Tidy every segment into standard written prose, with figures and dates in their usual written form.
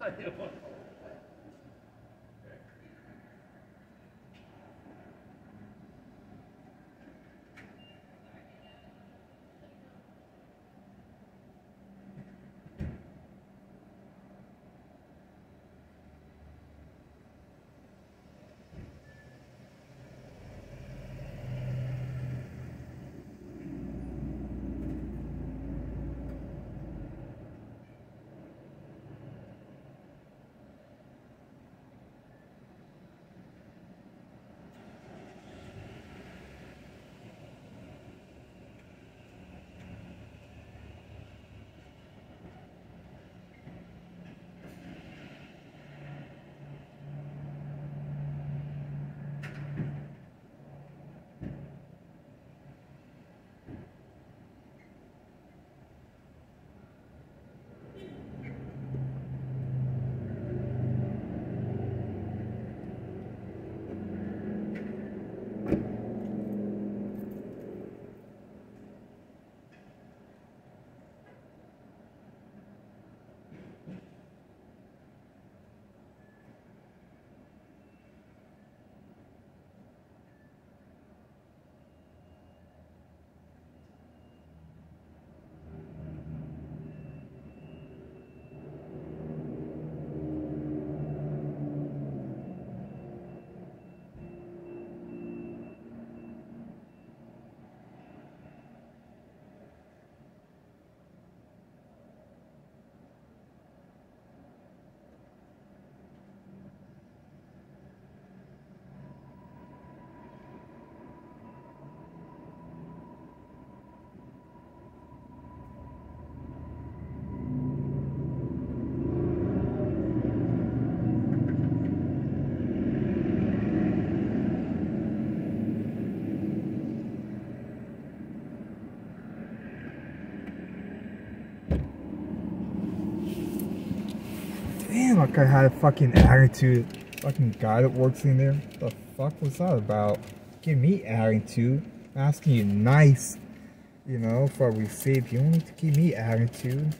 Damn, like I had a fucking attitude. Fucking guy that works in there. What the fuck was that about? Give me attitude. I'm asking you nice, you know, for a receipt. You don't need to give me attitude.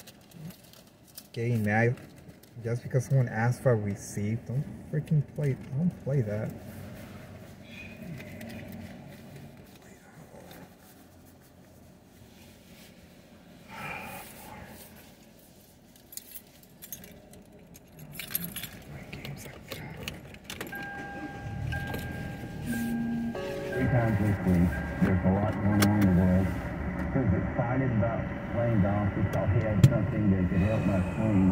Getting mad just because someone asked for a receipt. Don't freaking play. Don't play that. Times this week, there's a lot going on in the world. He was excited about playing golf. He thought he had something that could help my swing.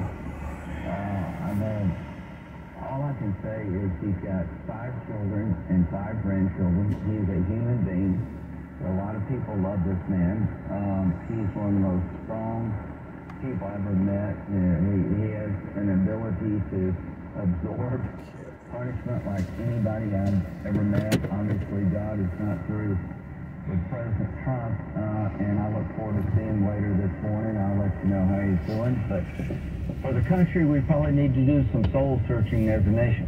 All I can say is he's got 5 children and 5 grandchildren. He is a human being. A lot of people love this man. He's one of the most strong people I ever met. He has an ability to absorb punishment like anybody I've ever met. Obviously, God is not through with President Trump, and I look forward to seeing him later this morning. I'll let you know how he's doing. But for the country, we probably need to do some soul searching as a nation.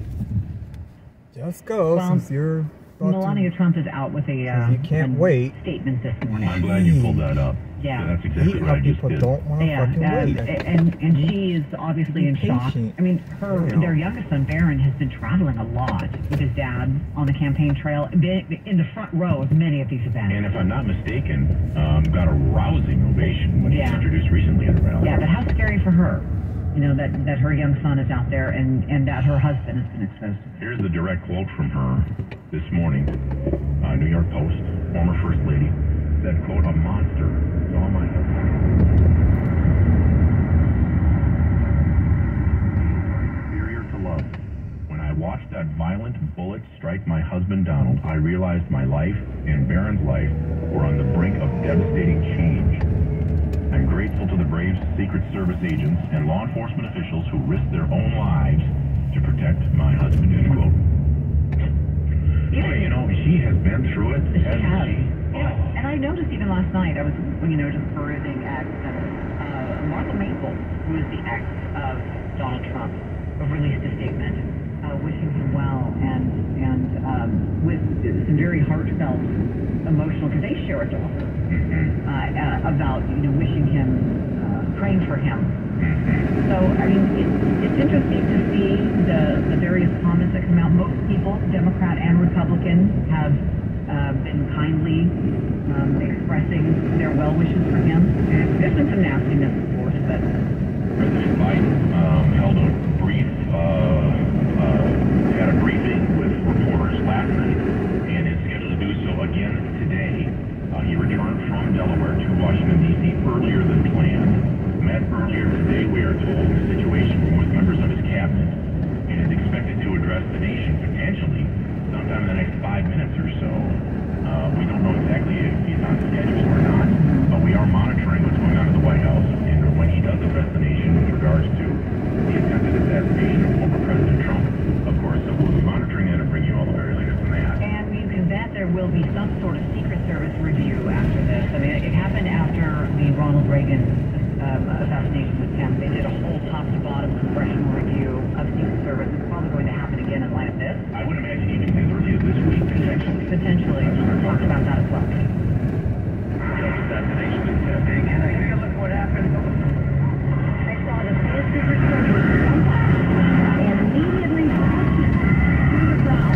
Just go, since you're... Melania Trump is out with a you can't wait. Statement this morning. I'm glad you pulled that up. Yeah. That's exactly what I just did. Don't want to fucking wait. And she is obviously in shock. I mean, their youngest son, Barron, has been traveling a lot with his dad on the campaign trail, in the front row of many of these events. And if I'm not mistaken, got a rousing ovation when he was introduced recently at a rally. Yeah, but how scary for her, you know, that her young son is out there and that her husband has been exposed. Here's the direct quote from her this morning. New York Post, former First Lady, said, quote, "A monster saw my husband. Inferior to love. When I watched that violent bullet strike my husband Donald, I realized my life and Barron's life were on the brink of devastating change. I'm grateful to the brave Secret Service agents and law enforcement officials who risked their own lives to protect my husband," end quote. Boy, you know, she has been through it. She has. And I noticed even last night, I was, you know, just perusing at Martha Maple, who is the ex of Donald Trump, released a statement wishing him well and with some very heartfelt, emotional, because they share a daughter, about, you know, wishing him, praying for him. So I mean, it's interesting to see the various comments that come out. Most people, Democrat and Republican, have been kindly expressing their well wishes for him. There's been some nastiness, of course, but President Biden held a brief, had a briefing with reporters last night, and is scheduled to do so again today. He returned from Delaware to Washington, D.C. earlier than planned. Met earlier today, we are told, in a situation with members of his cabinet, and is expected to address the nation potentially sometime in the next 5 minutes or so. We don't know exactly if he's on schedule or not, but we are monitoring what's going on in the White House, and when he does address the nation with regards to the attempted assassination of former President Trump, of course, so we'll be monitoring it and bring you all the very latest on that. and you can bet there will be some sort of Secret Service review after this. I mean, it happened after the Ronald Reagan assassination attempt. They did a whole top-to-bottom congressional review of Secret Service. It's probably going to happen again in light of this. I would imagine even as early as this week, potentially. Potentially. We'll talk about that as well. Assassination attempt. Hey, can I take a look at what happened? They saw the first Secret Service and immediately pushed it to the ground.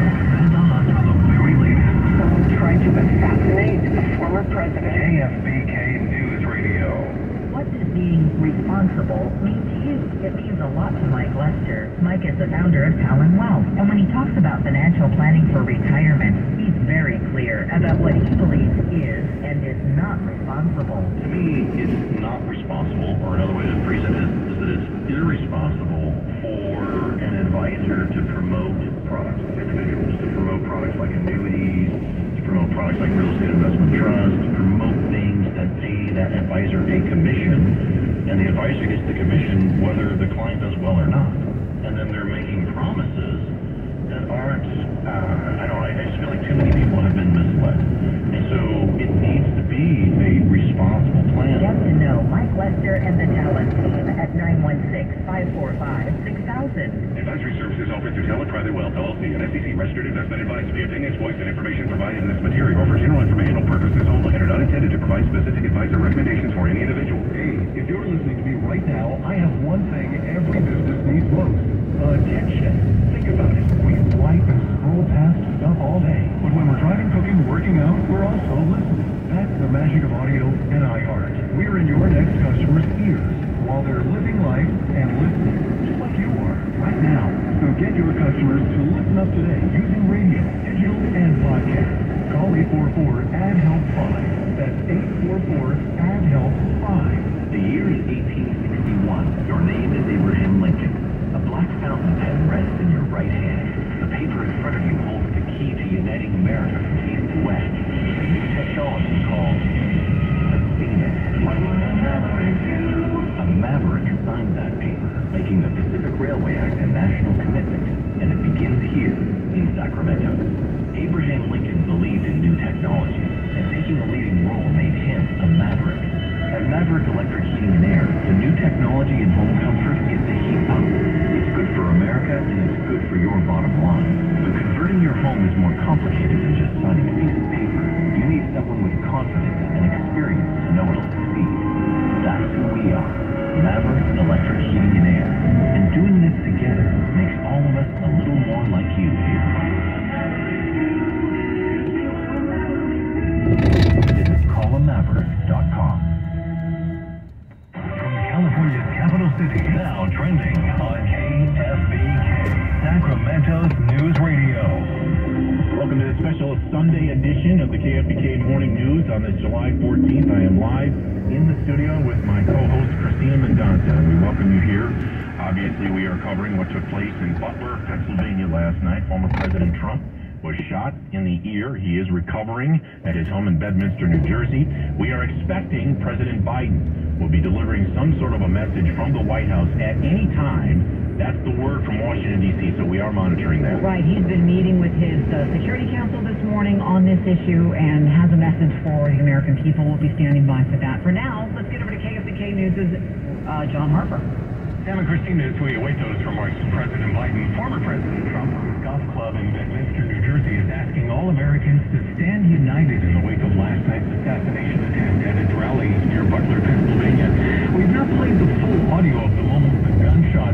Someone tried to assassinate the former president. KFBK News Radio. What does being responsible mean to you? It means a lot to Mike Lester. Mike is the founder of Talon Wealth, and when he talks about financial planning for retirement, he's very clear about what he believes is and is not responsible. To me, it's not responsible, or another way to phrase it is that it's irresponsible for an advisor to promote products, individuals, to promote products like annuities, to promote products like real estate investment trusts, to promote things that pay that advisor a commission, and the advisor gets the commission whether the client does well or not. And then they're making promises that aren't, I just feel like too many people have been misled. And so it needs to be a responsible plan. Get to know Mike Lester and the Talon team at 916-545-6000. Advisory services offered through Talon Private Wealth, LLC, an SEC registered investment advisor. The opinions, voice, and information provided in this material are for general informational purposes only and are not intended to provide specific advice or recommendations for any individual. Hey, if you're listening to me right now, I have one thing every business needs most. Attention. Think about it. We swipe and scroll past stuff all day. But when we're driving, cooking, working out, we're also listening. That's the magic of audio and iHeart. We're in your next customer's ears while they're living life and listening, just like you are right now. So get your customers to listen up today using radio, digital, and podcast. Call 844-ADD-HELP-5. That's 844-ADD-HELP-5. The year is 1861. Your name is Abraham Lincoln. A black fountain pen rests in your right hand. The paper in front of you holds the key to uniting America from east to west. A new technology called the Phoenix. A maverick signed that paper, making the Pacific Railway Act a national commitment, and it begins here in Sacramento. Abraham Lincoln believed in new technology, and taking a leading role made him a maverick. At Maverick Electric Heating and Air, the new technology in home comfort is the heat pump. It's good for America, and it's good for your bottom line. But converting your home is more complicated than just signing a piece of paper. You need someone with confidence and experience to know it'll succeed. That's who we are, Maverick Electric Heating and Air. And doing this together makes all of us a little more like you here. Visit callamaverick.com. California's capital city, now trending on KFBK, Sacramento's News Radio. Welcome to the special Sunday edition of the KFBK Morning News on this July 14th. I am live in the studio with my co-host Christina Mendonca, and we welcome you here. Obviously, we are covering what took place in Butler, Pennsylvania last night. Former President Trump was shot in the ear. He is recovering at his home in Bedminster, New Jersey. We are expecting President Biden will be delivering some sort of a message from the White House at any time. That's the word from Washington, D.C., so we are monitoring that. Right. He's been meeting with his Security Council this morning on this issue and has a message for the American people. We'll be standing by for that. For now, let's get over to KFBK News' John Harper. Sam and Christina, as we await those remarks from President Biden, former President Trump, whose golf club in Bedminster, New Jersey, is asking all Americans to stand united in the wake of last night's assassination attempt at his rally near Butler, Pennsylvania. We've not played the full audio of the moment the gunshot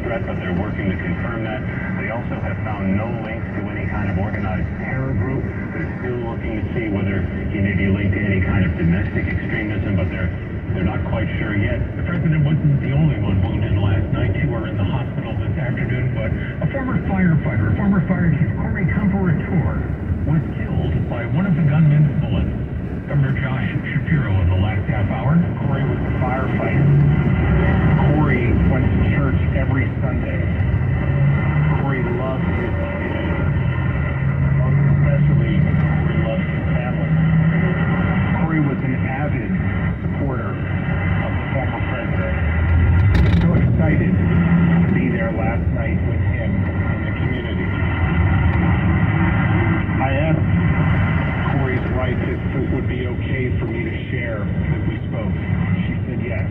threat, but they're working to confirm that. They also have found no links to any kind of organized terror group. They're still looking to see whether he may be linked to any kind of domestic extremism, but they're not quite sure yet. The president wasn't the only one wounded last night. Two are in the hospital this afternoon, but a former firefighter, former fire chief Corey was killed by one of the gunman's bullets. Governor Josh Shapiro in the last half hour. Corey was a firefighter. Corey went to church every Sunday. Corey loved his kids. Most especially, Corey loved his family. Corey was an avid supporter of the former president. So excited to be there last night with him in the community. I asked Corey's wife if it would be okay for me to share that we spoke. She said yes.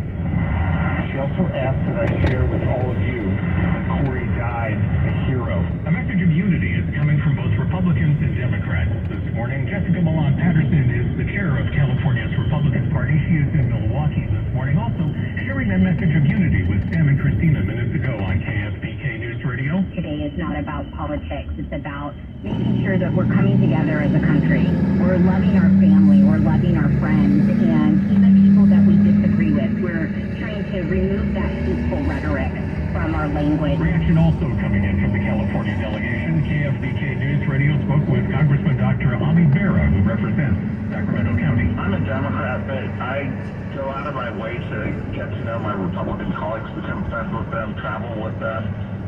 She also asked that I share with all of you that Corey died a hero. A message of unity is coming from both Republicans and Democrats this morning. Jessica Milan Patterson is the chair of California's Republican Party. She is in Milwaukee this morning, also sharing that message of unity with Sam and Christina minutes ago on KFBK News Radio. Today is not about politics. It's about making sure that we're coming together as a country. We're loving our family. We're loving our friends. And even people that we disagree with, we're trying to remove that hateful rhetoric from our language. Reaction also coming in from the California delegation. KFBK News Radio spoke with Congressman Dr. Ami Bera, who represents Sacramento County. I'm a Democrat, but I go out of my way to get to know my Republican colleagues, become friends with them, travel with them,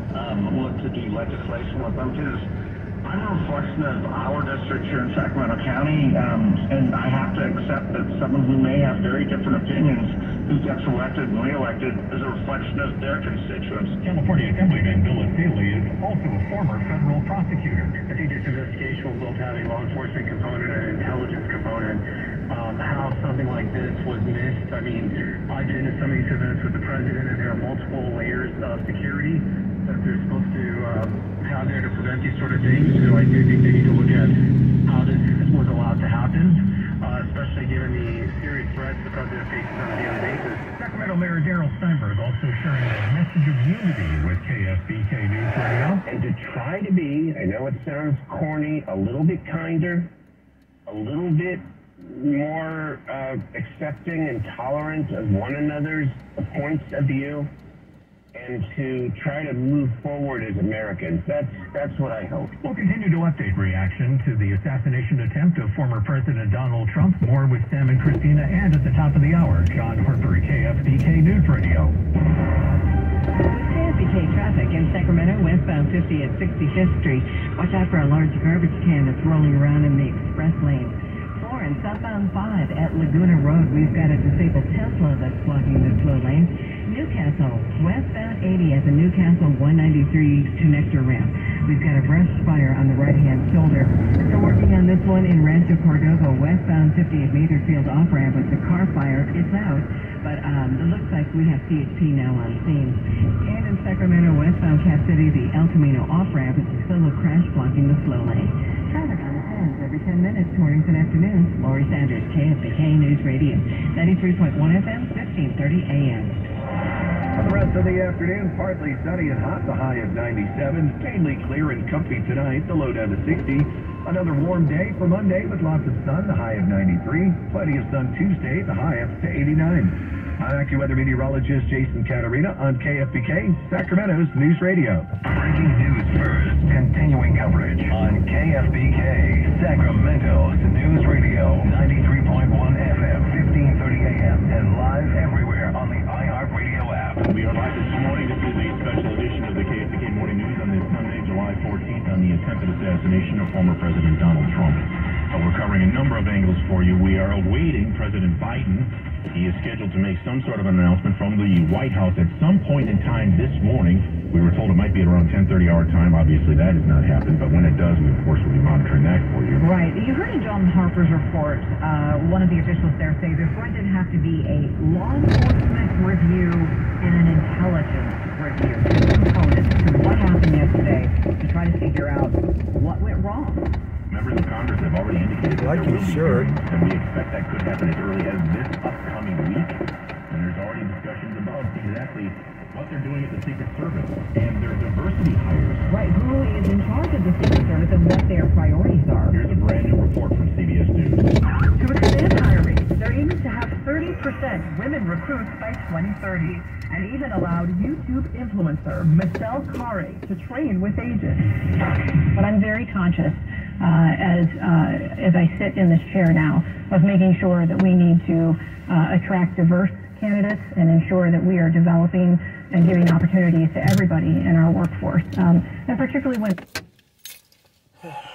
look to do legislation with them, because I'm a reflection of our district here in Sacramento County, and I have to accept that someone who may have very different opinions, who gets elected and reelected, is a reflection of their constituents. California Assemblyman Bill Staley is also a former federal prosecutor. I think this investigation will both have a law enforcement component and an intelligence component. How something like this was missed. I mean, I've been to some of these events with the president, and there are multiple layers of security that they're supposed to have there to prevent these sort of things. So I do think they need to look at how this was allowed to happen, especially given the serious threats the president faces on a daily basis. Sacramento Mayor Darrell Steinberg also sharing a message of unity with KFBK News Radio. And to try to be, I know it sounds corny, a little bit kinder, a little bit more accepting and tolerant of one another's points of view, and to try to move forward as Americans. That's what I hope. We'll continue to update reaction to the assassination attempt of former President Donald Trump. More with Sam and Christina, and at the top of the hour, John Harper, KFBK News Radio. KFBK traffic in Sacramento, westbound 50 at 65th Street. Watch out for a large garbage can that's rolling around in the express lane. Florence, southbound 5 at Laguna Road. We've got a disabled Tesla that's blocking the slow lane. Newcastle, westbound 80 at the Newcastle 193 connector ramp. We've got a brush fire on the right-hand shoulder. Still working on this one in Rancho Cordova, westbound 50 at Matherfield off-ramp with the car fire. It's out, but it looks like we have CHP now on scene. And in Sacramento, westbound Cap City, the El Camino off-ramp is still a crash blocking the slow lane. Traffic on the 10s every 10 minutes, mornings and afternoons. Lori Sanders, KFBK News Radio, 93.1 FM, 1530 AM. For the rest of the afternoon, partly sunny and hot, the high of 97. Mainly clear and comfy tonight, the low down to 60. Another warm day for Monday with lots of sun, the high of 93. Plenty of sun Tuesday, the high up to 89. I'm AccuWeather meteorologist Jason Caterina on KFBK, Sacramento's News Radio. Breaking news first, continuing coverage on KFBK, Sacramento's News Radio, 93.1 FM, 1530 AM, and live everywhere on the iHeartRadio app. We are live this morning. This is a special edition of the KFBK Morning News on this Sunday, July 14th, on the attempted assassination of former President Donald Trump. We're covering a number of angles for you. We are awaiting President Biden. He is scheduled to make some sort of an announcement from the White House at some point in time this morning. We were told it might be at around 10:30 our time. Obviously, that has not happened, but when it does, we, of course, will be monitoring that for you. Right. You heard in John Harper's report, one of the officials there say there's going to have to be a law enforcement review and an intelligence review. Two components to what happened yesterday to try to figure out what went wrong. Members of Congress have already indicated that Like there you will be should. hearings, and we expect that could happen as early as this upcoming week. And there's already discussions about exactly what they're doing at the Secret Service, and their diversity hires. Right, who is in charge of the Secret Service and what their priorities are. Here's a brand new report from CBS News. To expand hiring, they're aiming to have 30% women recruits by 2030, and even allowed YouTube influencer Michelle Kare to train with agents. But I'm very conscious as I sit in this chair now of making sure that we need to attract diverse candidates and ensure that we are developing and giving opportunities to everybody in our workforce, and particularly when